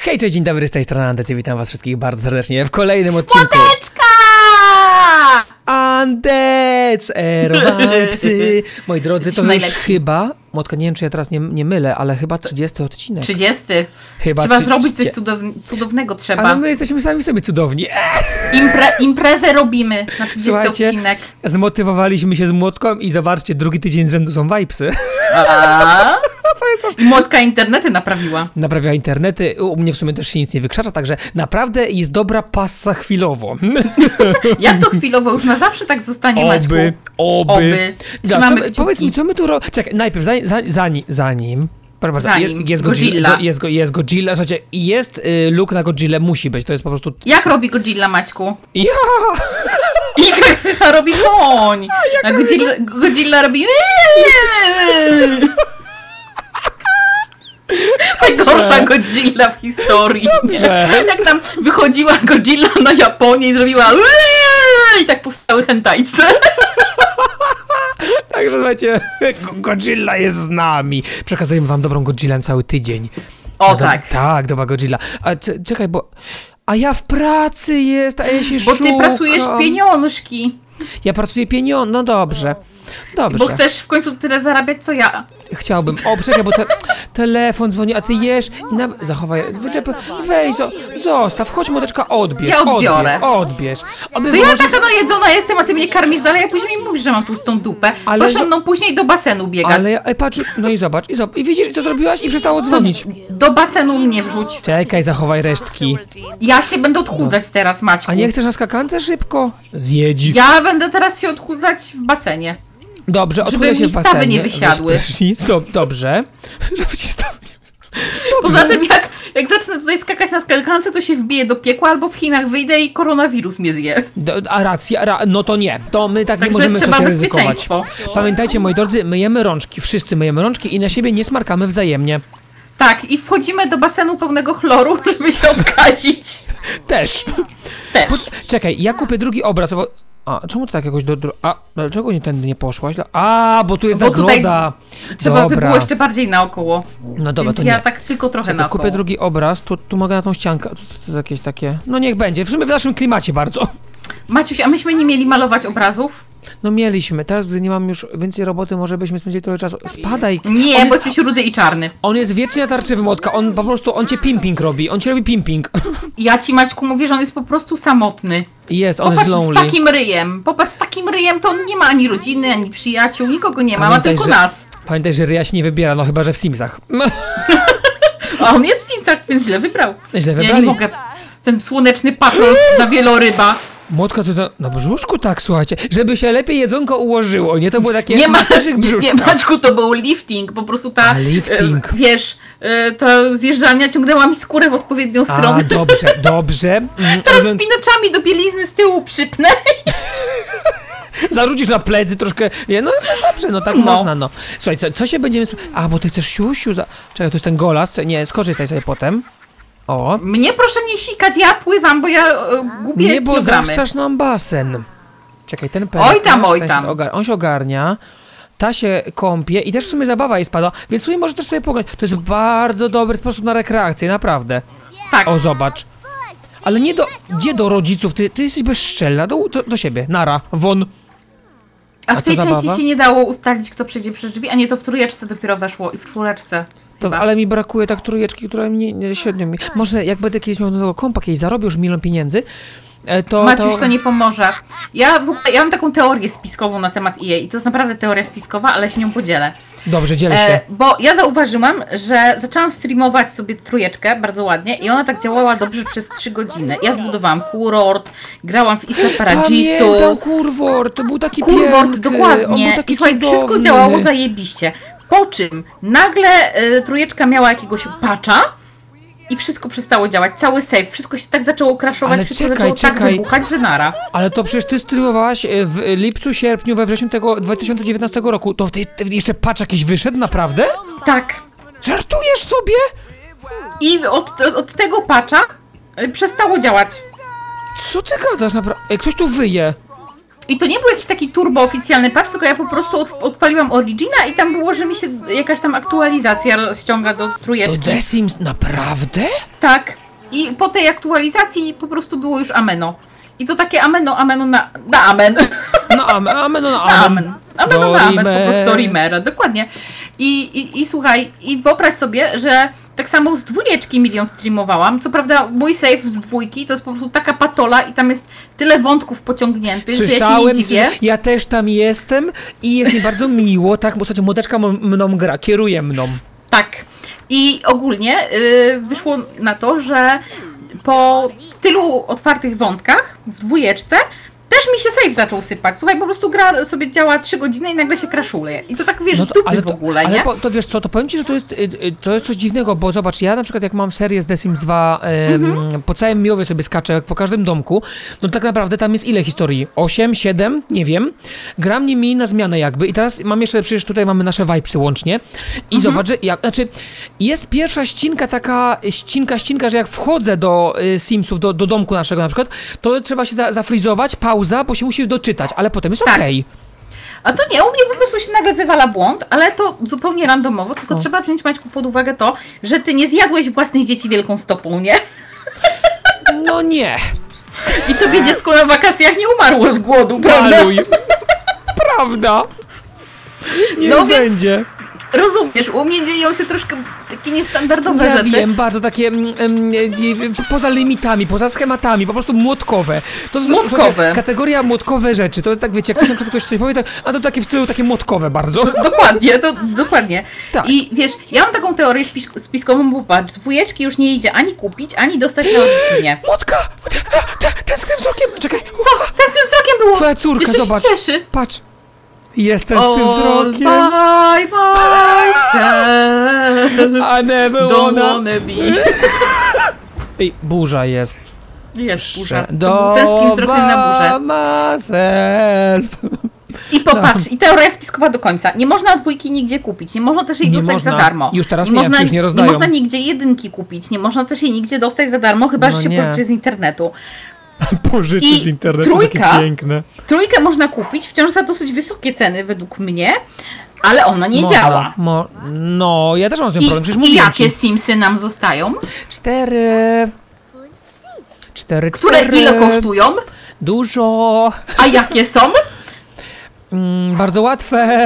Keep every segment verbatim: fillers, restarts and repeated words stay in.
Hej, cześć, dzień dobry, z tej strony Andec i witam was wszystkich bardzo serdecznie w kolejnym odcinku. Młoteczka! Andec! Erowane psy! Moi drodzy, Jesteśmy to już najlepsi. chyba, Młotka, nie wiem czy ja teraz nie, nie mylę, ale chyba trzydziesty odcinek. trzydziesty. Chyba Trzeba trzy- zrobić coś trzydzie- cudown Ale cudownego trzeba. my jesteśmy sami sobie cudowni. Impre imprezę robimy na trzydziesty Słuchajcie, odcinek. zmotywowaliśmy się z Młotką i zobaczcie, drugi tydzień z rzędu są wajpsy. A? To jest aż... I Młotka internety naprawiła. Naprawia internety, u mnie w sumie też się nic nie wykrzacza, także naprawdę jest dobra passa chwilowo. Jak to chwilowo, już na zawsze tak zostanie, Maćku. Oby, oby. Oby. Da, Trzymamy co, my- kciuki. powiedz mi, co my tu robimy? Czekaj, najpierw, zanim, zanim, zanim, zanim proszę bardzo, Zanim. je- jest Godzilla. Godzilla, go- jest, go- jest Godzilla, słuchajcie, i jest y, look na Godzilla, musi być, to jest po prostu... Jak robi Godzilla, Maćku? Ja! I Krzycha robi koń. A Godzilla, Godzilla robi... Najgorsza Godzilla w historii. Dobrze. Jak tam wychodziła Godzilla na Japonię i zrobiła i tak powstały hentajce. Także słuchajcie, Go- Godzilla jest z nami. Przekazujemy wam dobrą Godzillę na cały tydzień. O No do- tak. Tak, dobra Godzilla. A c- czekaj, bo... A ja w pracy jest, a ja się Bo ty szukam. pracujesz pieniążki. Ja pracuję pieniądze, no dobrze. Dobrze. Bo chcesz w końcu tyle zarabiać co ja. Chciałbym. O, czekaj, bo te, telefon dzwoni, a ty jesz i na... Zachowaj, wyczep... Weź, zo, zostaw, chodź Młoteczka, odbierz. Ja odbiorę. Odbierz, odbierz. Oby To ja może... taka najedzona jestem, a ty mnie karmisz dalej, a później mi mówisz, że mam tłustą dupę. Ale Proszę za- mną później do basenu biegać. Ale ja, ej, patrz, no i zobacz, i zobacz, i widzisz, i to zrobiłaś i przestało To dzwonić. do basenu mnie wrzuć. Czekaj, zachowaj resztki. Ja się będę odchudzać teraz, Maćku. A nie chcesz na skakance szybko? Zjedź. Ja będę teraz się odchudzać w basenie. Dobrze, Żeby odchudzę się mi w stawy basenie. nie wysiadły. Weź prysznic, do, dobrze. Żeby ci stawy nie... Poza tym, jak, jak zacznę tutaj skakać na skakance, to się wbiję do piekła, albo w Chinach wyjdę i koronawirus mnie zje. Do, a racja, ra, no to nie, to my tak nie Także możemy trzeba sobie ryzykować. bezpieczeństwo. Pamiętajcie, moi drodzy, myjemy rączki, wszyscy myjemy rączki i na siebie nie smarkamy wzajemnie. Tak, i wchodzimy do basenu pełnego chloru, żeby się odkazić. Też. Też. Czekaj, ja kupię drugi obraz, bo... A, czemu to tak jakoś do... dro- A, dlaczego nie tędy nie poszłaś? A, bo tu jest Bo tutaj zagroda. Trzeba by Dobra. było jeszcze bardziej naokoło. No dobra, Więc to ja nie. tak tylko trochę Czekaj, naokoło. kupię drugi obraz, tu, tu mogę na tą ściankę. To, to jest jakieś takie... No niech będzie, w sumie w naszym klimacie bardzo. Maciuś, a myśmy nie mieli malować obrazów? No mieliśmy, teraz gdy nie mam już więcej roboty, może byśmy spędzili trochę czasu. Spadaj. Nie, on bo jest, jesteś rudy i czarny. on jest wiecznie natarczywy, Młotka, on po prostu, on cię pimping robi, on ci robi pimping. Ja ci, Maćku, mówię, że on jest po prostu samotny. Jest, on Popatrz jest z lonely. takim ryjem. Popatrz z takim ryjem, to on nie ma ani rodziny, ani przyjaciół, nikogo nie ma, ma Pamiętaj, tylko że- nas. Pamiętaj, że ryja się nie wybiera, no chyba, że w Simsach. A on jest w Simsach, więc źle wybrał. Źle Ja nie wybrali. mogę. Ten słoneczny patrol na wieloryba. Młotka, to na, na brzuszku tak, słuchajcie, żeby się lepiej jedzonko ułożyło, nie? To było takie Nie ma masażyk nie, brzuszka. nie, Maćku, to był lifting, po prostu ta, A, lifting. E, wiesz, e, ta zjeżdżalnia ciągnęła mi skórę w odpowiednią A, stronę. dobrze, dobrze. Mm, Teraz mówiąc- spinaczami do bielizny z tyłu przypnę. Zawrócisz na plecy troszkę, nie, no, no dobrze, no tak No. można, no. Słuchaj, co, co się będziemy... sp- A, bo ty chcesz siusiu za... Czekaj, to jest ten golas, nie, skorzystaj sobie potem. O. Mnie proszę nie sikać, ja pływam, bo ja e, gubię Nie, bo kilogramy. zachczasz nam basen. Czekaj, ten pęcherz, Oj tam, oj ten tam. Się ogar- on się ogarnia, ta się kąpie i też w sumie zabawa jej spada, więc w sumie możesz też sobie pograć. To jest bardzo dobry sposób na rekreację, naprawdę. Tak. O, zobacz. Ale nie do... Gdzie do rodziców? Ty, ty jesteś bezszczelna. Do, do, do siebie. Nara. Won. A A w co tej za części bawa? się nie dało ustalić, kto przejdzie przez drzwi, a nie, to w trójeczce dopiero weszło i w czwóreczce. To, chyba. ale mi brakuje tak trójeczki, która mnie nie, średnio mi... Może jak będę kiedyś miał nowego kompa, kiedyś zarobię już milion pieniędzy, e, to... Maciuś, to... to nie pomoże. Ja w ogóle, ja mam taką teorię spiskową na temat E A i to jest naprawdę teoria spiskowa, ale się nią podzielę. Dobrze, dzielę się. E, bo ja zauważyłam, że zaczęłam streamować sobie trójeczkę bardzo ładnie i ona tak działała dobrze przez trzy godziny. Ja zbudowałam kurort, grałam w Isla Paradisu. Pamiętam, kurwort, to był taki Kurwort, piękny, on dokładnie. był taki I słuchaj, wszystko cudowny. działało zajebiście. Po czym nagle e, trójeczka miała jakiegoś patcha i wszystko przestało działać. Cały save, wszystko się tak zaczęło crashować, Ale wszystko czekaj, zaczęło tak czekaj. wybuchać, że nara. Ale to przecież ty streamowałaś e, w lipcu, sierpniu, we wrześniu tego dwa tysiące dziewiętnastego roku. To ty, ty jeszcze patch jakiś wyszedł, naprawdę? Tak. Żartujesz sobie? I od, od tego patcha e, przestało działać. Co ty gadasz, naprawdę? Ej, ktoś tu wyje. I to nie był jakiś taki turbo oficjalny patch, tylko ja po prostu od, odpaliłam Origina i tam było, że mi się jakaś tam aktualizacja ściąga do To trójeczki. The Sims naprawdę? Tak. I po tej aktualizacji po prostu było już ameno. I to takie ameno, ameno na, na amen. No amen, amen, no Na amen. amen. Ameno na amen, po prostu Rimera, dokładnie. I, i, I słuchaj, i wyobraź sobie, że tak samo z dwójeczki milion streamowałam. Co prawda mój save z dwójki to jest po prostu taka patola i tam jest tyle wątków pociągniętych, że ja się Słyszałem, nie dziwię. słysza- ja też tam jestem i jest mi bardzo miło, tak, bo słuchajcie, młodeczka m- mną gra, kieruje mną. Tak. I ogólnie yy, wyszło na to, że po tylu otwartych wątkach w dwójeczce też mi się save zaczął sypać. Słuchaj, po prostu gra sobie działa trzy godziny i nagle się crashuje. I to tak, wiesz, No z to, dupy ale w to, ogóle, ale nie? po, to wiesz co, to powiem ci, że to jest, y, y, to jest coś dziwnego, bo zobacz, ja na przykład jak mam serię z The Sims dwa, ym, Mhm. po całym Miłowie sobie skaczę, po każdym domku, no tak naprawdę tam jest ile historii? osiem, siedem? Nie wiem. Gram nimi na zmianę jakby i teraz mam jeszcze, przecież tutaj mamy nasze vibesy łącznie i Mhm. zobacz, że jak, znaczy jest pierwsza ścinka taka, ścinka, ścinka, że jak wchodzę do y, Simsów, do, do domku naszego na przykład, to trzeba się za, zafrizować, pauza, bo się musi doczytać, ale potem jest Tak. okej. A to nie, u mnie po prostu się nagle wywala błąd, ale to zupełnie randomowo, tylko O. trzeba wziąć, Maćku, pod uwagę to, że ty nie zjadłeś własnych dzieci wielką stopą, nie? No nie. I tobie dziecko na wakacjach nie umarło z głodu, prawda? Maluj. Prawda. Nie No więc- będzie. Rozumiesz, u mnie dzieją się troszkę takie niestandardowe Ja rzeczy. wiem, bardzo takie mm, mm, e, poza limitami, poza schematami, po prostu młotkowe. To są, Młotkowe. słuchajcie, kategoria młotkowe rzeczy. To tak wiecie, jak ktoś, na przykład ktoś coś powie, tak, a to takie w stylu takie młotkowe bardzo. Dokładnie, to dokładnie. Tak. I wiesz, ja mam taką teorię spis spiskową, bo patrz, dwójeczki już nie idzie ani kupić, ani dostać na odcinie. Młotka! Tęsknię wzrokiem! Czekaj! Co? Ten z tym wzrokiem było! Twoja córka, Jeszcze zobacz. się cieszy. Patrz! Jestem z tym All wzrokiem. by myself. I never Don't wanna... wanna be. Ej, burza jest. Jest burza. To Do był tęsknim wzrokiem na burzę. myself. I popatrz, i teoria spiskowa do końca. Nie można dwójki nigdzie kupić, nie można też jej Nie dostać można. za darmo. Już teraz nie, nie, można, już nie rozdają. można nigdzie jedynki kupić, nie można też jej nigdzie dostać za darmo, chyba No że się nie. pożyczy z internetu. Pożyczy I z internetu, trójka? takie piękne. Trójkę można kupić, wciąż za dosyć wysokie ceny według mnie, ale ona nie Można, działa. Mo no, ja też mam z tym I, problem, przecież I mówiłem jakie ci. Simsy nam zostają? Cztery. Cztery, Które cztery. ile kosztują? Dużo. A jakie są? Mm, bardzo łatwe.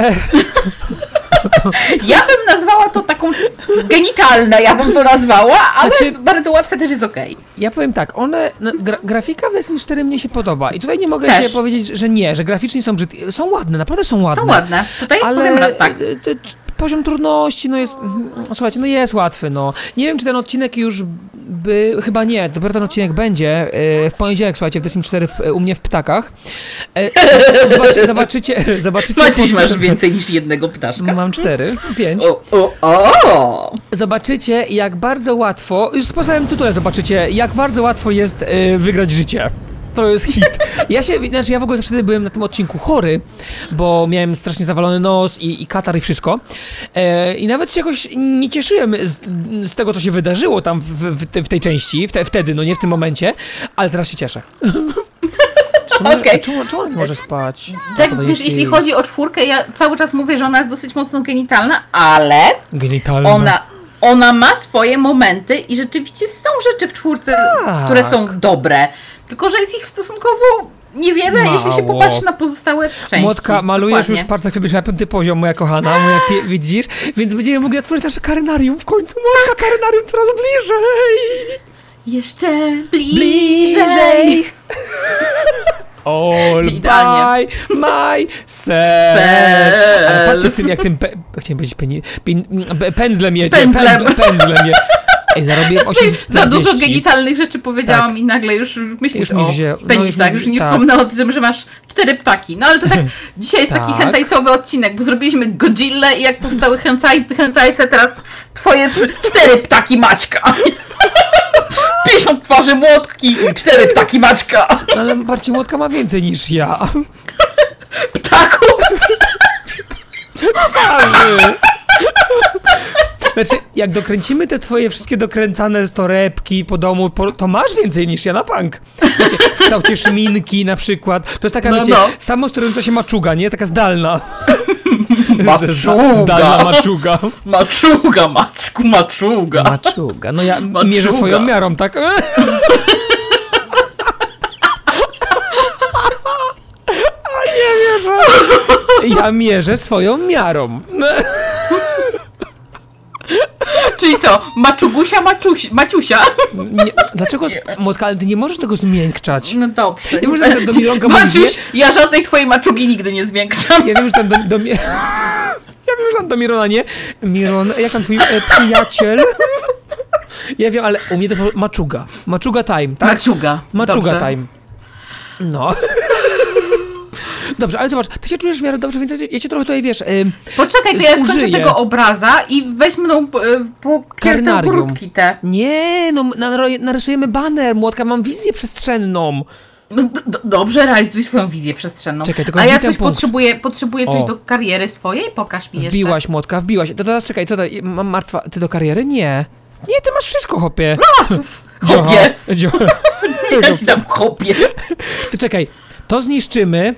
Ja bym nazwała to taką genitalne, ja bym to nazwała, ale Znaczy- bardzo łatwe też jest okej. Ja powiem tak, one, no, gra, grafika w The Sims cztery mnie się podoba i tutaj nie mogę Też. się powiedzieć, że nie, że graficznie są brzydkie. Są ładne, naprawdę są ładne. Są ładne. Tutaj Ale powiem raz tak. e, t- t- poziom trudności, no jest, mm, słuchajcie, no jest łatwy, no. Nie wiem, czy ten odcinek już by, chyba nie, dopiero ten odcinek będzie e, w poniedziałek, słuchajcie, w The Sims cztery w, u mnie w ptakach. E, zobacz, zobaczycie, zobaczycie... Maciś, po- masz więcej niż jednego ptaszka. Mam cztery, pięć. O, o, o! Zobaczycie, jak bardzo łatwo, już po samym tytule zobaczycie, jak bardzo łatwo jest e, wygrać życie. To jest hit. Ja się, znaczy ja w ogóle wtedy byłem na tym odcinku chory, bo miałem strasznie zawalony nos i, i katar i wszystko. E, I nawet się jakoś nie cieszyłem z, z tego, co się wydarzyło tam w, w, te, w tej części, w te, wtedy, no nie w tym momencie, ale teraz się cieszę. Okej. Okej. Czemu, czemu ona nie może spać? Tak, To wiesz, jest jeśli jej chodzi o czwórkę, ja cały czas mówię, że ona jest dosyć mocno genitalna, ale Genitalna. ona, ona ma swoje momenty i rzeczywiście są rzeczy w czwórce, Tak. które są dobre. Tylko, że jest ich stosunkowo niewiele, Mało. jeśli się popatrzy na pozostałe części. Młotka, malujesz Dokładnie. już palcach, wybierz na piąty poziom, moja kochana, moja pie- widzisz? Więc będziemy mogli otworzyć nasze karynarium w końcu. Młotka, karynarium coraz bliżej! Jeszcze bliżej. Bliżej! All Czyli idealnie. by myself. Ale patrzcie, tym, jak tym, pe- chciałem powiedzieć peni- pen- pe- pędzlem jedzie. Pędzlem. Pędzlem, pędzlem je. Ej, zarobiłem osiemset Za dużo czterdzieści. genitalnych rzeczy powiedziałam Tak. i nagle już myślisz Już mi o wzię- no penisach. już mi- już nie tak. wspomnę o tym, że masz cztery ptaki. No ale to tak, dzisiaj jest taki Tak. hentajcowy odcinek, bo zrobiliśmy Godzilla i jak powstały hentai, hentajce, teraz twoje trzy, cztery ptaki Maćka. pięćdziesiąt twarzy Młotki, cztery ptaki Maćka. No, ale bardziej Młotka ma więcej niż ja. Ptaku. Twarzy! Znaczy, jak dokręcimy te twoje wszystkie dokręcane torebki po domu, po, to masz więcej niż ja na punk. Wiecie, w kształcie szminki na przykład. To jest taka, no, wiecie, no. samosterująca się maczuga, nie? Taka zdalna. Maczuga. Zdalna maczuga. Maczuga, Maćku, maczuga. Maczuga. No ja maczuga. mierzę swoją miarą, tak? A nie wierzę. Ja mierzę swoją miarą. Czyli co? Maczugusia, Maczuś, Maciusia? Nie, dlaczego, Młotka, ale ty nie możesz tego zmiękczać. No dobrze. Ja wiem, że ten do Mironka Maciuś, ja żadnej twojej maczugi nigdy nie zmiękczam. Ja wiem, że ten do, do, ja wiem, że tam do Mirona nie. Miron, jak tam twój e, przyjaciel? Ja wiem, ale u mnie to maczuga. Maczuga time, tak? Maczuga. Maczuga dobrze. time. No. Dobrze, ale zobacz, ty się czujesz w miarę dobrze, więc ja cię trochę tutaj, wiesz... Yy, Poczekaj, to ja skończę tego obraza i weźmy tą po, karnarium. te. Nie, no narysujemy baner, Młotka, mam wizję przestrzenną. No, do, dobrze, realizuj swoją wizję przestrzenną. Czekaj, tylko a ja coś punkt. potrzebuję, potrzebuję coś o. do kariery swojej? Pokaż mi jeszcze. Wbiłaś, Młotka, wbiłaś. To teraz czekaj, co to, mam martwa, ty do kariery? Nie. Nie, ty masz wszystko, hopie. No, hopie. Ja ci tam hopie. Ty czekaj, to zniszczymy.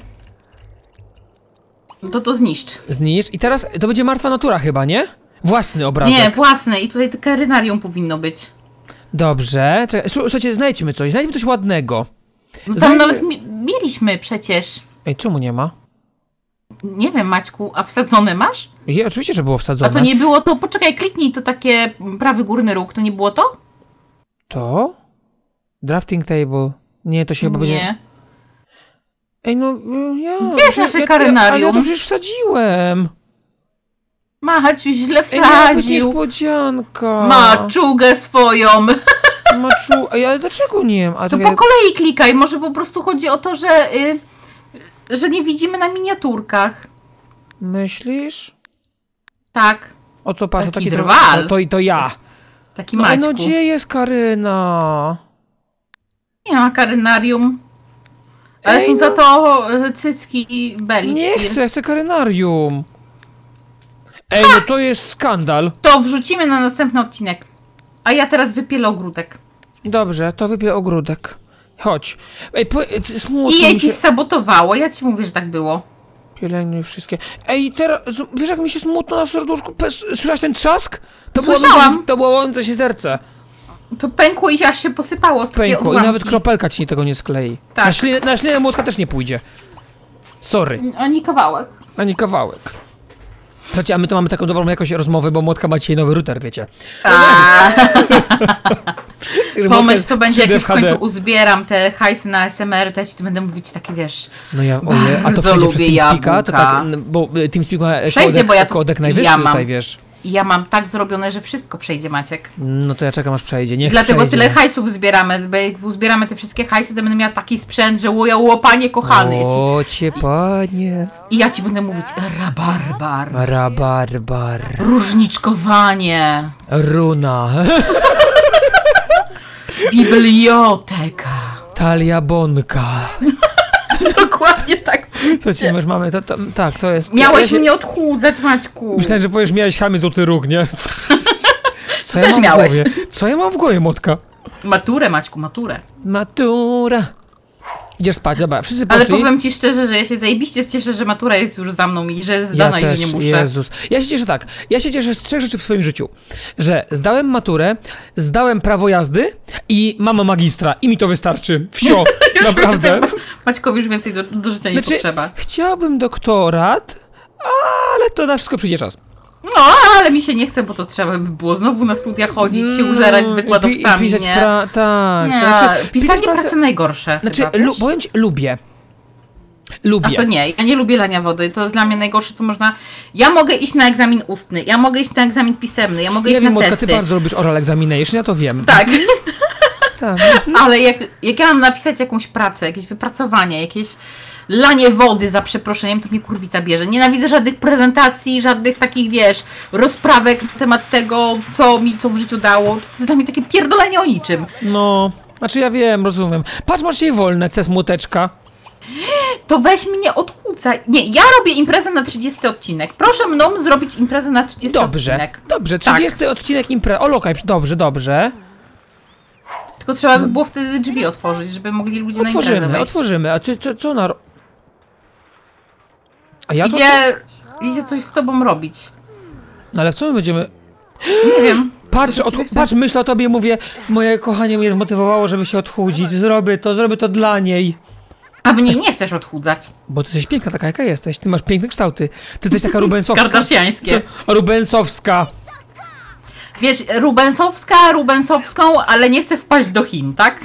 To to zniszcz. Zniszcz i teraz to będzie martwa natura chyba, nie? Własny obrazek. Nie, własny i tutaj to karynarium powinno być. Dobrze, czekaj, słuchajcie, znajdźmy coś, znajdźmy coś ładnego. No tam Znajdźmy... nawet mi mieliśmy przecież. Ej, czemu nie ma? Nie wiem, Maćku, a wsadzone masz? Je, oczywiście, że było wsadzone. A to nie było to, poczekaj, kliknij to takie prawy górny róg, to nie było to? To? Drafting table. Nie, to się chyba będzie... Nie. Ej, no ja... Gdzie jest nasze ja, karynarium? Ale ja to przecież wsadziłem. Maciu źle Ej, miała być wsadził. niespodzianka. Maczugę swoją. Maczu... Ej, ale dlaczego nie? A to tak... po kolei klikaj, może po prostu chodzi o to, że... Y, że nie widzimy na miniaturkach. Myślisz? Tak. O to patrz, taki taki drwal. To, to, to ja. Taki No, Maćku. no gdzie jest Karyna? Nie ma karynarium. Ale Ej, są no. za to y, cycki i beliczki. Nie chcę, chcę karynarium. Ej, no to jest skandal. To wrzucimy na następny odcinek. A ja teraz wypielę ogródek. Dobrze, to wypię ogródek. Chodź. Ej, po, smutno I jej mi ci się... sabotowało, ja ci mówię, że tak było. Pielenie wszystkie. Ej, teraz, wiesz jak mi się smutno na serduszku? Słyszałaś ten trzask? To było Słyszałam. łączące, to było łączące się serce. To pękło i aż się posypało z takiej Pękło i odłamki. nawet kropelka ci tego nie sklei. Tak. Na ślinę, na ślinę Młotka też nie pójdzie. Sorry. Ani kawałek. Ani kawałek. Słuchajcie, a my to mamy taką dobrą jakość rozmowy, bo Młotka ma dzisiaj nowy router, wiecie. Pomyśl, co będzie, jak już w końcu uzbieram te hajsy na S M R, to ja ci tu będę mówić takie, wiesz... No ja, oje, a to przejdzie przez TeamSpeaka? To tak, bo TeamSpeak ma przejdzie, kodek, bo ja kodek najwyższy ja mam, tutaj, wiesz. I ja mam tak zrobione, że wszystko przejdzie, Maciek. No to ja czekam, aż przejdzie. Niech Dlatego przejdzie. tyle hajsów zbieramy, bo jak uzbieramy te wszystkie hajsy, to będę miała taki sprzęt, że łoja łopanie kochany. O cię, panie. I ja ci będę mówić rabarbar. Rabarbar. Różniczkowanie. Runa. Biblioteka. Talia Bonka. Dokładnie tak. Co ci już mamy? To, to, tak, to jest... Miałeś ja się... mnie odchudzać, Maćku. Myślałem, że powiesz, miałeś chamy złoty róg, nie? Co ja też mam miałeś. W głowie? Co ja mam w głowie, Motka? Maturę, Maćku, maturę. Matura. Idziesz spać, dobra, wszyscy poszli. Ale powiem ci szczerze, że ja się zajebiście cieszę, że matura jest już za mną i że jest zdana ja i też, że nie muszę. Jezus. Ja się cieszę tak, ja się cieszę z trzech rzeczy w swoim życiu. Że zdałem maturę, zdałem prawo jazdy i mam magistra i mi to wystarczy. Wsio, naprawdę. Maćkowi już więcej do, do życia nie znaczy, potrzeba. Chciałbym doktorat, ale to na wszystko przyjdzie czas. No, ale mi się nie chce, bo to trzeba by było znowu na studia chodzić, się użerać z wykładowcami, I pisać nie? Pra... Tak. Nie, Znaczy, pisanie pracę... pracy najgorsze. Znaczy, chyba, lu powiem ci, lubię. Lubię. A to nie, ja nie lubię lania wody, to jest dla mnie najgorsze, co można... Ja mogę iść na egzamin ustny, ja mogę iść na egzamin pisemny, ja mogę ja iść wiem, na Motka, testy. ty bardzo lubisz oral examination, ja to wiem. Tak. Tak. Ale jak, jak ja mam napisać jakąś pracę, jakieś wypracowanie, jakieś lanie wody za przeproszeniem, to mnie kurwica bierze. Nienawidzę żadnych prezentacji, żadnych takich, wiesz, rozprawek na temat tego, co mi co w życiu dało. To, to jest dla mnie takie pierdolenie o niczym. No, znaczy ja wiem, rozumiem. Patrz, masz dzisiaj wolne, ces młoteczka. To weź mnie odchucaj. Nie, ja robię imprezę na trzydziesty odcinek. Proszę mną zrobić imprezę na trzydziesty Dobrze, odcinek. dobrze, trzydziesty tak. odcinek imprezy. O, lokaj, dobrze, dobrze. Tylko trzeba by było wtedy drzwi otworzyć, żeby mogli ludzie otworzymy, na imprezę wejść. Otworzymy, a co, co, co na... A ja idzie, to... idzie coś z tobą robić. No ale w co my będziemy... Nie wiem. Patrz, od, patrz, myślę o tobie i mówię, moje kochanie mnie zmotywowało, żeby się odchudzić. Zrobię to, zrobię to dla niej. A mnie nie chcesz odchudzać. Bo ty jesteś piękna, taka jaka jesteś. Ty masz piękne kształty. Ty jesteś taka rubensowska. Kardashiańskie. Rubensowska. Wiesz, rubensowska, rubensowską, ale nie chcę wpaść do Chin, tak?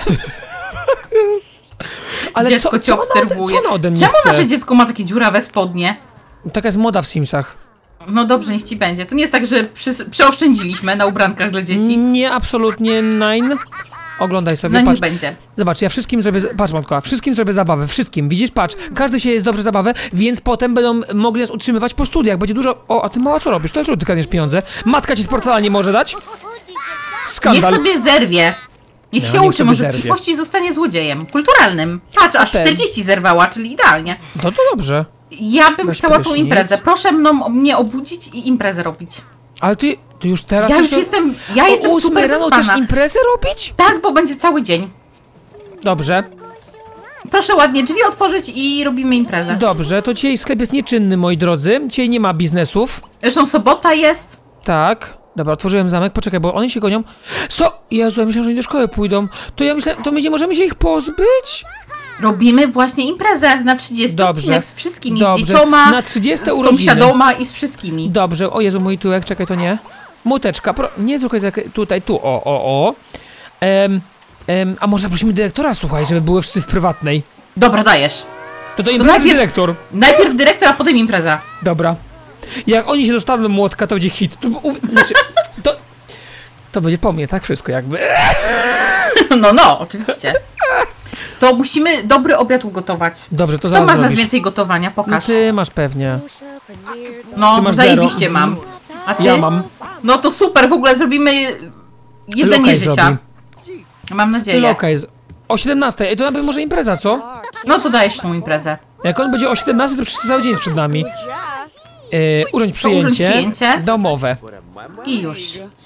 Ale dziecko co, cię co obserwuje. Ona ode, co ona ode mnie Czemu chce? nasze dziecko ma takie dziurawe spodnie? Taka jest moda w Simsach. No dobrze, niech ci będzie. To nie jest tak, że przy, przeoszczędziliśmy na ubrankach dla dzieci. Nie, absolutnie nine. Oglądaj sobie, No nie patrz. będzie. Zobacz, ja wszystkim zrobię, patrz Matka, wszystkim zrobię zabawę, wszystkim, widzisz, patrz, każdy się jest dobrze zabawę, więc potem będą mogli nas utrzymywać po studiach, będzie dużo, o, a ty mała co robisz, to dlaczego ty kradniesz pieniądze? Matka ci z portfela nie może dać? Skandal. Niech sobie zerwie. Niech No, się niech uczy, sobie może zerwie. w przyszłości zostanie złodziejem. Kulturalnym. Patrz, aż Potem. czterdzieści zerwała, czyli idealnie. No to dobrze. Ja bym Weź chciała tą prysznic. imprezę. Proszę mną mnie obudzić i imprezę robić. Ale ty, ty już teraz... Ja też już to- jestem, ja o jestem ósmej super rano wyspana. chcesz imprezę robić? Tak, bo będzie cały dzień. Dobrze, Proszę ładnie drzwi otworzyć i robimy imprezę. dobrze, to dzisiaj sklep jest nieczynny, moi drodzy, dzisiaj nie ma biznesów. Zresztą sobota jest. Tak. Dobra, otworzyłem zamek, poczekaj, bo oni się gonią. Co? Jezu, ja myślałem, że oni do szkoły pójdą. To ja myślę, to my nie możemy się ich pozbyć? Robimy właśnie imprezę na trzydziesty Dobrze. odcinek z wszystkimi, Dobrze. z dziecioma, Na trzydzieste z urodziny. sąsiadoma i z wszystkimi. Dobrze, o Jezu, mój tyłek, czekaj, to nie. Muteczka, pro... nie słuchaj, zak- tutaj, tu, o, o, o. Em, em, a może zaprosimy dyrektora, słuchaj, żeby były wszyscy w prywatnej. Dobra, dajesz. To to impreza najpierw- dyrektor. Najpierw dyrektor, a potem impreza. Dobra. Jak oni się dostaną do młotka, to będzie hit. To, u, znaczy, to, to będzie po mnie, tak wszystko jakby. No, no, oczywiście. To musimy dobry obiad ugotować. Dobrze, to Kto zaraz ma z nas zrobisz. więcej gotowania? No Pokaż. ty masz pewnie. No, ty masz zajebiście zero. mam. A ty? Ja mam. No to super, w ogóle zrobimy jedzenie Lokaj życia. zrobi. Mam nadzieję. Lokaj. z- O siedemnastej. Ej, to nawet może impreza, co? No to dajesz tą imprezę. Jak on będzie o siedemnastej, to przez cały dzień jest przed nami. Yy, urządź przyjęcie. urządź przyjęcie. Domowe. I już.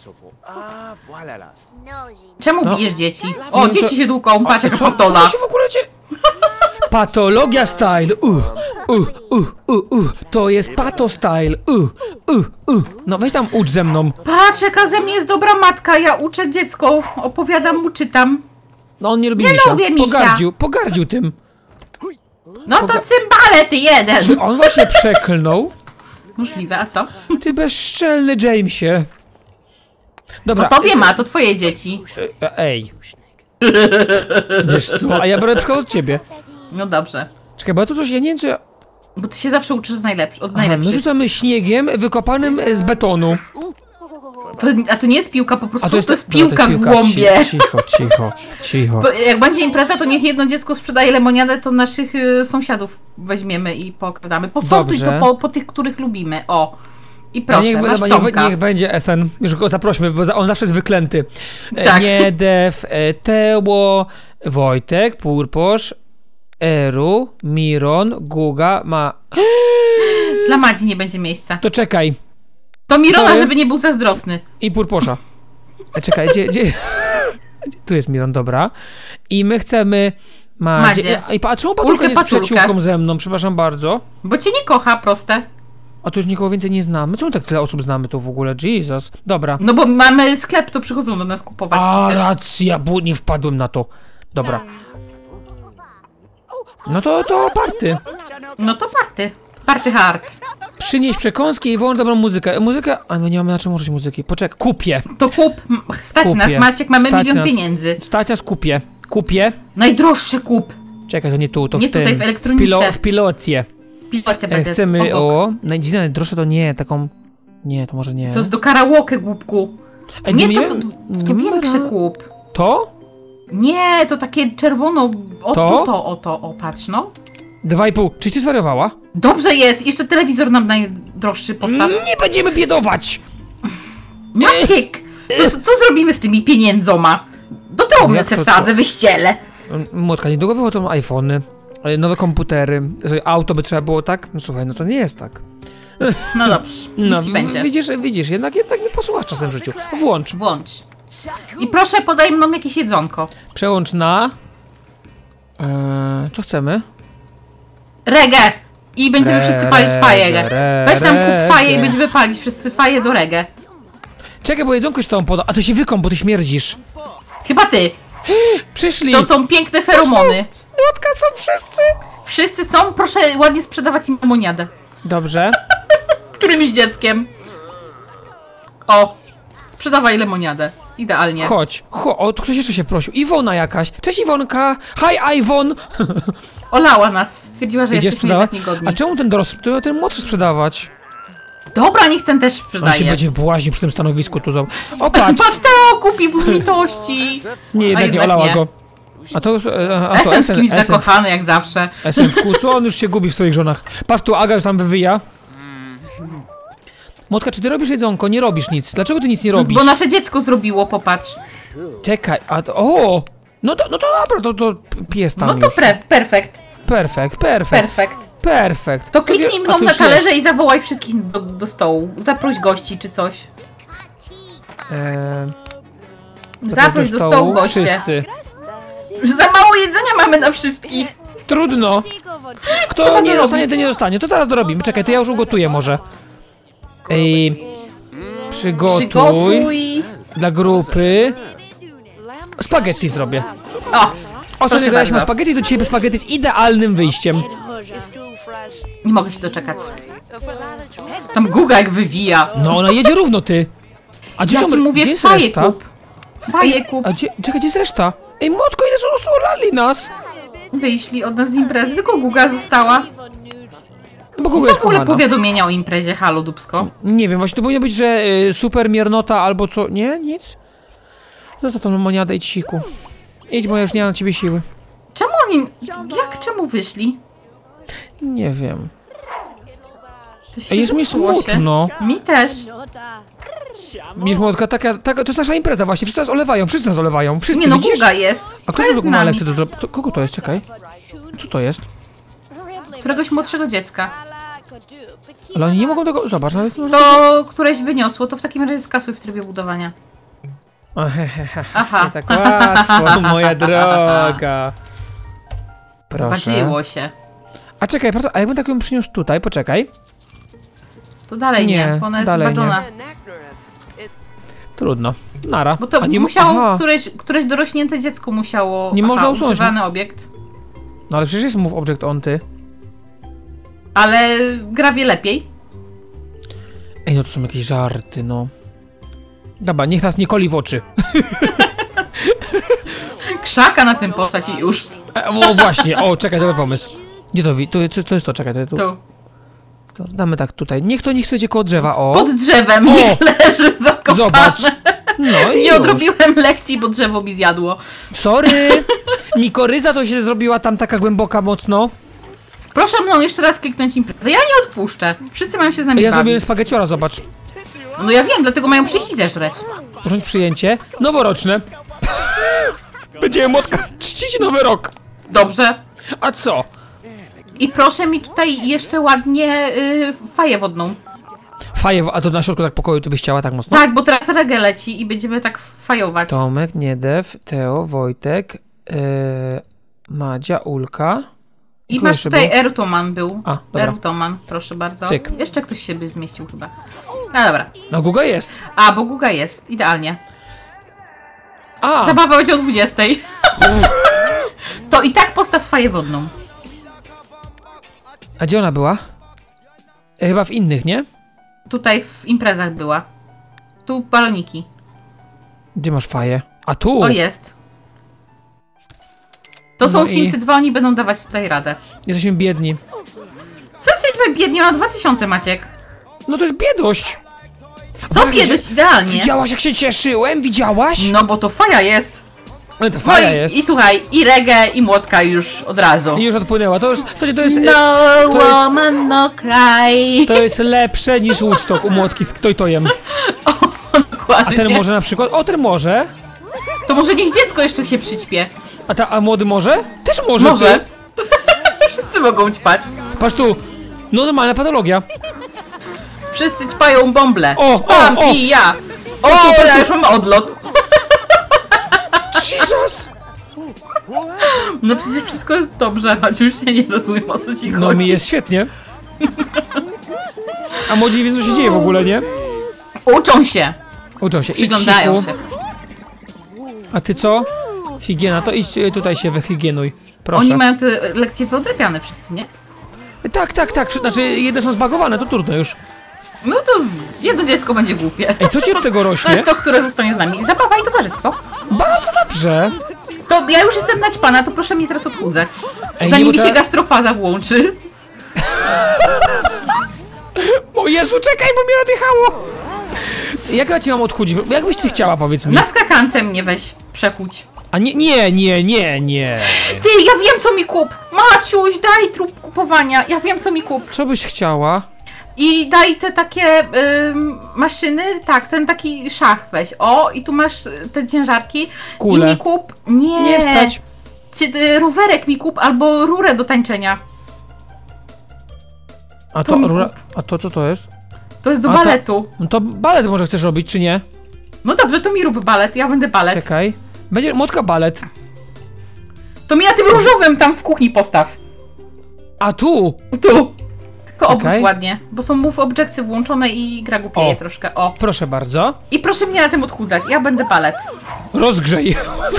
Czemu No. bijesz dzieci? O, Nie, dzieci to- się dłuką, patrz jaka Co, co patola. to się w ogóle dzieje? Patologia style. Uh, uh, uh, uh, uh. To jest pato style. Uh, uh, uh. No weź tam ucz ze mną. Patrz jaka ze mnie jest dobra matka, ja uczę dziecko, opowiadam mu, czytam. No on nie lubi Nie misia. lubię misia. Pogardził, pogardził tym. No to cymbale ty jeden. Czy on właśnie przeklnął? Możliwe, a co? Ty bezczelny Jamesie. Dobra. No tobie ma, to twoje dzieci. e, Ej. Wiesz co, a ja biorę przykład od ciebie. No dobrze. Czekaj, bo ja tu coś, ja nie wiem co ja... Bo ty się zawsze uczysz z najlepszy, od Aha, my najlepszych. rzucamy śniegiem wykopanym z betonu. To, a to nie jest piłka, po prostu A to jest, to jest no, piłka w głąbie. Cicho, cicho, cicho. Bo jak będzie impreza, to niech jedno dziecko sprzedaje lemoniadę, to naszych y, sąsiadów weźmiemy i pokładamy. Posortuj Dobrze. to po, po tych, których lubimy. O. I A proszę, niech, masz niech, Tomka. niech będzie S N. Już go zaprośmy, bo za- on zawsze jest wyklęty. E, Tak. Niedew, e, Teło, Wojtek, Purposz, Eru, Miron, Guga, ma... Dla Madzi nie będzie miejsca. To czekaj. To Mirona, Sorry. żeby nie był zazdrosny. I Purposza. E, czekaj, gdzie, gdzie... Tu jest Miron, dobra. I my chcemy... Madzie. Madzie. I patrzą, Patulka nie jest Patulkę. przyjaciółką ze mną, przepraszam bardzo. Bo cię nie kocha, proste. A to już nikogo więcej nie znamy. Czemu tak tyle osób znamy tu w ogóle? Jesus. Dobra. No bo mamy sklep, to przychodzą do nas kupować A, przecież. racja, bo nie wpadłem na to. Dobra. No to, to party. No to party. Party hard. Przynieś przekąski i włącz dobrą muzykę. Muzykę? A my nie mamy na czym użyć muzyki. Poczekaj, kupię. To kup. M- Stać Kupię. nas, Maciek, mamy Stać milion nas. pieniędzy. Stać nas kupię. Kupię. Najdroższy kup. Czekaj, to nie tu, to Nie w tym. tutaj, w elektronice. pilo, w pilocie. Pilocie E, będzie chcemy, obok. o... Najdziwne, najdroższe to nie, taką... Nie, to może nie. To jest do karaoke, głupku. Ej, Nie, nie, to, to, nie to ma- większy kup. To? Nie, to takie czerwono. O To? to, to, o to, o patrz, no. Dwa i pół. Czyś ty zwariowała? Dobrze jest, jeszcze telewizor nam najdroższy postaw. Nie będziemy biedować! Maciek! To, co zrobimy z tymi pieniędzoma? Do trumny Jak se to wsadzę, co? wyścielę. Młotka, niedługo wychodzą iPhony. Ale nowe komputery, auto by trzeba było, tak? No słuchaj, no to nie jest tak. No dobrze, No, nic będzie. widzisz, widzisz, jednak, jednak nie posłuchasz czasem w życiu. Włącz. Włącz. I proszę podaj mną jakieś jedzonko. Przełącz na... Eee, co chcemy? Reggae! I będziemy Re, wszyscy palić faję. re, Weź nam re, kup faję i re. będziemy palić wszyscy faję do reggae. Czekaj, bo jedzonko się tam poda. A to się wykąp, bo ty śmierdzisz. Chyba ty. Przyszli! To są piękne feromony. Młotka są wszyscy! Wszyscy są, proszę ładnie sprzedawać im lemoniadę. Dobrze. Którymś dzieckiem. O, sprzedawaj lemoniadę. Idealnie. Chodź, cho, o, tu ktoś jeszcze się prosił. Iwona jakaś. Cześć Iwonka! Hi Iwon! Olała nas, stwierdziła, że Idziesz jesteśmy sprzedawać? jednak niegodni. A czemu ten dorosły, to ten młodszy sprzedawać? Dobra, niech ten też On się sprzedaje. będzie błaźnił przy tym stanowisku tu. zobacz. O, patrz! Patrz to, kupił litości. Nie, jednak nie jednak olała nie. go. A to, e, a to Jestem z kimś S N, zakochany jak zawsze. S N w kłócu, on już się gubi w swoich żonach. Patrz tu, Aga już tam wywyja. Młotka, czy ty robisz jedzonko? Nie robisz nic. Dlaczego ty nic nie robisz? Bo nasze dziecko zrobiło, popatrz. Czekaj, a to, o! No to, no to dobra, to, to pies tam No to już. pre, perfekt, Perfekt, perfekt, perfekt. perfekt. To kliknij A mną ty na już talerze i zawołaj wszystkich do, do stołu. Zaproś gości czy coś. Eee, Zaproś do stołu goście. Wszyscy. Za mało jedzenia mamy na wszystkich. Trudno. Kto Trzeba nie dorobić. dostanie, ten nie dostanie. To zaraz dorobimy. Czekaj, to ja już ugotuję może. Ej, przygotuj, Przygotuj. dla grupy. Spaghetti zrobię. O, Ostatnio graliśmy bardzo. spaghetti, to dzisiaj spaghetti jest idealnym wyjściem. nie mogę się doczekać. Tam Guga jak wywija. No, ona jedzie równo, ty. A gdzie Ja są, ci mówię, gdzie jest faję reszta? kup. Faję kup. A gdzie, czekaj, gdzie jest reszta? Ej, Motko, ile są olali nas? Wyszli od nas z imprezy, tylko Guga została. Bo kogo Są jest w ogóle kochana? powiadomienia o imprezie, halo dupsko. Nie wiem, właśnie to powinno być, że y, super miernota albo co. Nie, nic. Zostaw tą lemoniadę, idź siku. Idź, bo ja już nie mam na ciebie siły. Czemu oni... Jak, czemu wyszli? Nie wiem. Coś się Ej, jest mi zepsuło się. smutno. Mi też. Widzisz, Młotka, taka, taka, to jest nasza impreza właśnie. Wszyscy nas olewają, wszyscy nas olewają. Wszyscy, Nie no, widzisz? Guga jest. A kto jest tu z ma nami? lekcję do zrobienia? Kogo to jest? Czekaj. Co to jest? Któregoś młodszego dziecka. Ale oni nie mogą tego... Zobacz, nawet nie można... To któreś wyniosło, to w takim razie skasuj w trybie budowania. Aha. Nie tak łatwo, moja droga. Proszę. Zbaczyło się. A czekaj, proszę, a jakbym tak ją przyniósł tutaj, poczekaj. To dalej nie, Nie, ona jest dalej zbaczona. Trudno. Nara. Bo to A nie musiało, Aha. któreś, któreś dorośnięte dziecko musiało... Nie aha, można usunąć. używany obiekt. No ale przecież jest move object on, ty. Ale gra wie lepiej. Ej, no to są jakieś żarty, no. Dobra, niech nas nie koli w oczy. Krzaka na tym postaci już. E, o, właśnie, o, czekaj, dobry pomysł. Gdzie to, wi- to, to, to jest to, czekaj, to, to, Tu. to damy tak tutaj. Niech to, niech będzie koło drzewa, o. Pod drzewem O! niech leży zakopane. Zobacz. No i Nie już. odrobiłem lekcji, bo drzewo mi zjadło. Sorry. Mikoryza to się zrobiła tam taka głęboka mocno. Proszę mną jeszcze raz kliknąć imprezę. Ja nie odpuszczę. Wszyscy mają się z nami Ja zrobiłem bawić. spageciora, zobacz. No ja wiem, dlatego mają przyjść i zeżreć. Urządź przyjęcie. Noworoczne. Będziemy Młotka czcić nowy rok. Dobrze. A co? I proszę mi tutaj jeszcze ładnie y, faję wodną. Faję, a to na środku tak pokoju ty byś chciała tak mocno? Tak, bo teraz reggae leci i będziemy tak fajować. Tomek, Niedew, Teo, Wojtek, yy, Madzia, Ulka. I Kto masz jeszcze tutaj był? Erutoman był. A, dobra. Erutoman, proszę bardzo. Cyk. Jeszcze ktoś się by zmieścił chyba. No dobra. No Guga jest. A, bo Guga jest. Idealnie. A, Zabawa będzie o dwudziestej. To i tak postaw faję wodną. a gdzie ona była? E, chyba w innych, nie? Tutaj w imprezach była. Tu baloniki. Gdzie masz faję? A tu! O, jest. To są No i- Simsy dwa, oni będą dawać tutaj radę. Jesteśmy biedni. Co jesteśmy biedni? Na dwa tysiące, Maciek. No to jest biedość! Co Zobacz, biedość, że- idealnie. Widziałaś jak się cieszyłem? Widziałaś? No bo to faja jest. No to No faja i, jest. i słuchaj, i reggae, i młotka już od razu. I już odpłynęła. To już, słuchajcie, to jest, No to jest- woman, no cry. to jest lepsze niż Woodstock u Młotki z Tojtojem. A Dokładnie. ten może na przykład? O, ten może. To może niech dziecko jeszcze się przyćpie. A, ta, a młody może? Też może. Może. Ty. Wszyscy mogą ćpać. Patrz tu, no normalna patologia. Wszyscy ćpają bąble. O, Ćpam o, o. i ja. O, Patrz tu, patrz ja tu. już mam odlot. Jesus! No przecież wszystko jest dobrze, Maciuś, ja nie rozumiem, o co ci chodzi. No mi jest świetnie. A młodzi wiedzą, co się dzieje w ogóle, nie? Uczą się. Uczą się. Idź, Przyglądają siku. się. A ty co? Higiena, to idź y, tutaj się wyhigienuj. Proszę. Oni mają te lekcje wyodrabiane wszyscy, nie? Tak, tak, tak. Znaczy jedne są zbagowane, to trudno już. No to jedno dziecko będzie głupie. Ej, co ci od tego To rośnie? jest to, które zostanie z nami. Zabawa i towarzystwo. Bardzo dobrze. To ja już jestem naćpana, to proszę mnie teraz odchudzać. Ej, Zanim nie, mi bo się ta- gastrofaza włączy. O Jezu, czekaj, bo mnie odjechało! Jak ja ci mam odchudzić? Jak byś ty chciała, powiedz mi? Na skakance mnie weź przechudź. A nie, nie, nie, nie, nie. Ty, ja wiem co mi kup! Maciuś, daj trup kupowania, ja wiem co mi kup. Co byś chciała? I daj te takie ym, maszyny, tak, ten taki szach weź. O, i tu masz y, te ciężarki. Kule. I mi kup, nie, Nie stać. Ci, y, rowerek mi kup albo rurę do tańczenia. A To to, mi rura, a to co to jest? To jest do A to- baletu. No to balet może chcesz robić, czy nie? No dobrze, to mi rób balet, ja będę balet. Czekaj. Będzie młotka balet. To mi na tym różowym tam w kuchni postaw. A tu! Tu. Tylko obróć Okej. ładnie, bo są move objectsy włączone i gra głupieje O. troszkę. O. Proszę bardzo. I proszę mnie na tym odchudzać, ja będę balet. Rozgrzej.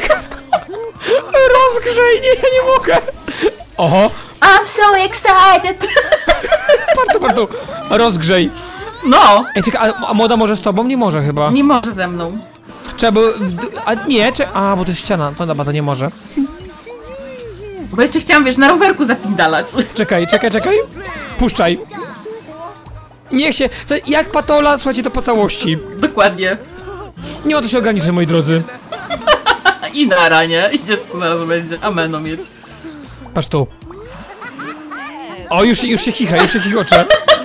Rozgrzej, nie, ja nie mogę. Oho. I'm so excited! Patrz tu, patrz tu. Rozgrzej. No, Ej, czekaj, a, a młoda może z tobą? Nie może chyba. nie może ze mną. Trzeba by... A nie, czy... A, bo to jest ściana. To dobra, to nie może. Bo jeszcze chciałam, wiesz, na rowerku zapindalać. Czekaj, czekaj, czekaj. Puszczaj. Niech się... Co, jak patola, słuchajcie, to po całości. Dokładnie. Nie ma to się ograniczy, moi drodzy. I na ranie. I dziecko zaraz będzie ameno mieć. Patrz tu. O, już, już się chicha, już się chichocze.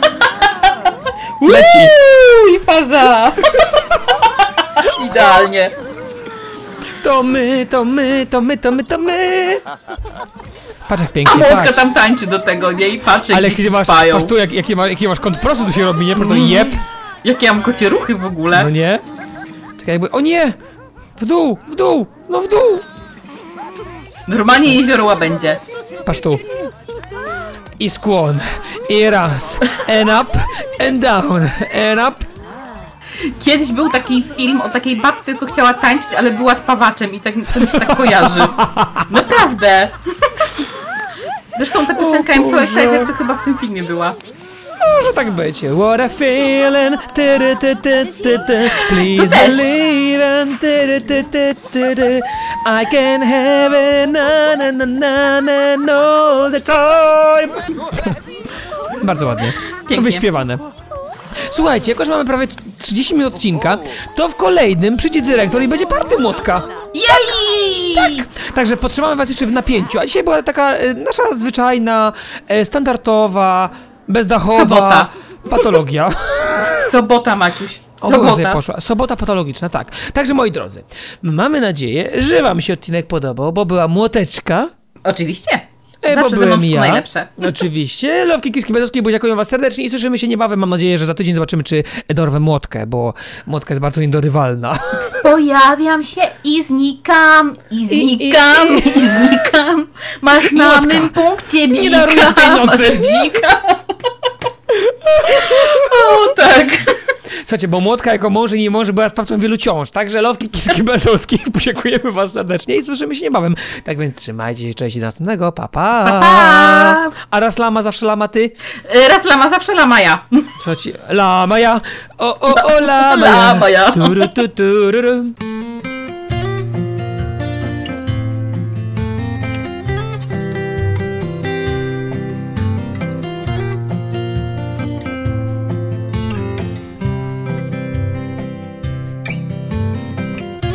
Leci. Uuu, i faza! Idealnie. To my, to my, to my, to my, to my. Patrz jak A pięknie, młotka patrz. tam tańczy do tego, nie? I patrzy, Ale jak kiedy dzieci masz, ćpają. patrz tu, jak, jaki, ma, jaki masz kąt prostu tu się robi, nie? Patrz to jeb. Jakie ja mam kocie ruchy w ogóle. No nie? Czekaj, jakby... O nie! W dół, w dół, no w dół. Normalnie jezioro będzie. Patrz tu. I skłon. I raz. And up, and down, and up. Kiedyś był taki film o takiej babce, co chciała tańczyć, ale była spawaczem i tak, to mi się tak kojarzy. Naprawdę. Zresztą ta piosenka I'm so Boże. excited to chyba w tym filmie była. Może tak być. What a feeling. Ty, ty, ty, ty, ty. Please To też. believe in. Ty, ty, ty, ty, ty. I can have it. Na, na, na, na, na, no, all the time. Bardzo ładnie. Pięknie. Wyśpiewane. Słuchajcie, jako że mamy prawie trzydzieści minut odcinka, to w kolejnym przyjdzie dyrektor i będzie party młotka. Jej! Tak. Także podtrzymamy was jeszcze w napięciu. A dzisiaj była taka e, nasza zwyczajna, e, standardowa, bezdachowa Sobota. patologia. Sobota, Maciuś. O, gorzej Sobota. poszła. Sobota patologiczna, tak. Także moi drodzy, mamy nadzieję, że wam się odcinek podobał, bo była młoteczka. Oczywiście. E, bo Zawsze ze mną byłem wszystko ja. najlepsze. Oczywiście. Lowki, kiski, bedowskie, buziakuję was serdecznie i słyszymy się niebawem. Mam nadzieję, że za tydzień zobaczymy, czy dorwę młotkę, bo młotka jest bardzo niedorywalna. Pojawiam się i znikam, i znikam, i- i, znikam. Masz na Młotka. mym punkcie bzika. Nie darujesz tej nocy. Masz bzika. O, tak. Słuchajcie, bo młotka jako mąż i nie może była sprawcą wielu ciąż. Także lowki, kiski, bezowskie, posiekujemy was serdecznie i słyszymy się niebawem. Tak więc trzymajcie się, cześć i do następnego. Pa, pa. Pa, pa. A raz lama, zawsze lama ty. Raz lama, zawsze lama ja. Co ci... Lama ja. O, o, o, lama ja. Lama ja. Turu, tu, tururu.